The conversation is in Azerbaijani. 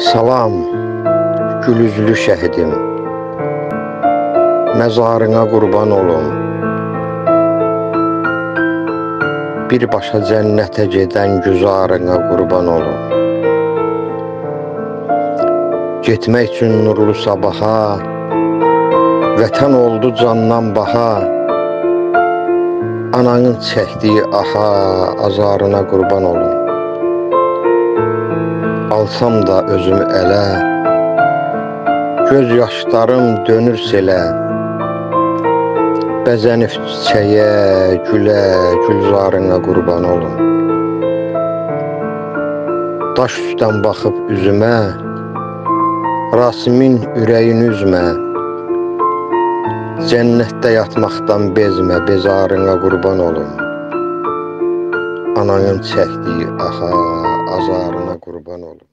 Salam, gülüzlü şəhidim, məzarına qurban olum. Birbaşa cənnətə gedən güzarına qurban olum. Getmək üçün nurlu sabaha, vətən oldu candan baha. Ananın çəkdiyi aha, azarına qurban olum. Alsam da özümü ələ, göz yaşlarım dönür selə. Bəzənib çiçəyə, gülə, gülzarına qurban olum. Daş üstdən baxıb üzümə, Rasimin ürəyini üzmə. Cənnətdə yatmaqdan bezmə, bezarına qurban olum. Ananın çəkdiyi aha, azarına qurban olum.